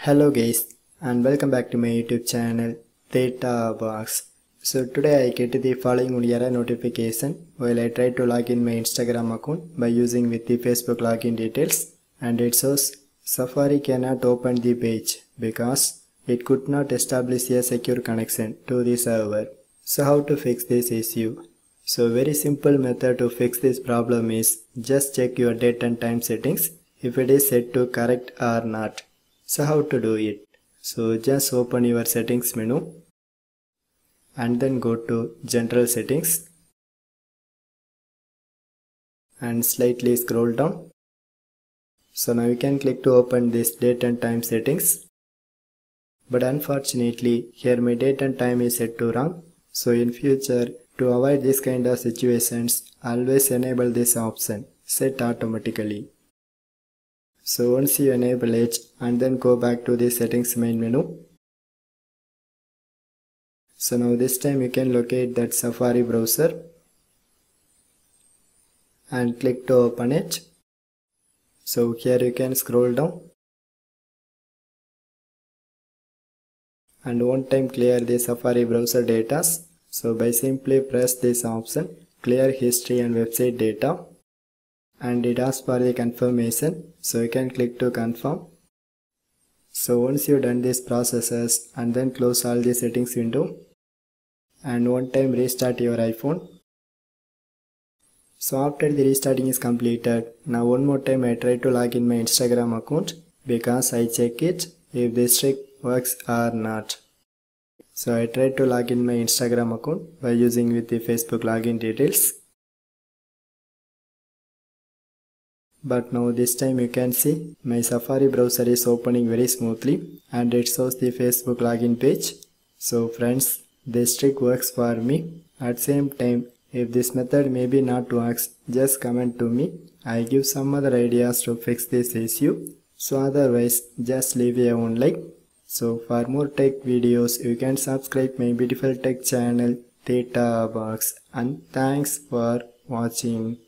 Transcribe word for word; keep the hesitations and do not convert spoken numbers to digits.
Hello guys and welcome back to my YouTube channel Theta Box. So today I get the following error notification while I try to log in my Instagram account by using with the Facebook login details, and it shows Safari cannot open the page because it could not establish a secure connection to the server. So how to fix this issue? So very simple method to fix this problem is just check your date and time settings if it is set to correct or not. So how to do it? So just open your settings menu and then go to general settings and slightly scroll down. So now you can click to open this date and time settings, but unfortunately here my date and time is set to wrong. So in future, to avoid this kind of situations, always enable this option set automatically. So once you enable it and then go back to the settings main menu. So now this time you can locate that Safari browser and click to open it. So here you can scroll down and one time clear the Safari browser data. So by simply press this option, clear history and website data, and it asks for the confirmation, so you can click to confirm. So once you done these processes and then close all the settings window and one time restart your iPhone. So after the restarting is completed, now one more time I try to log in my Instagram account because I check it if this trick works or not. So I tried to log in my Instagram account by using with the Facebook login details. But now this time you can see my Safari browser is opening very smoothly and it shows the Facebook login page. So friends, this trick works for me. At same time, if this method maybe not works, just comment to me. I give some other ideas to fix this issue. So otherwise, just leave a own like. So for more tech videos, you can subscribe my beautiful tech channel Theta Box, and thanks for watching.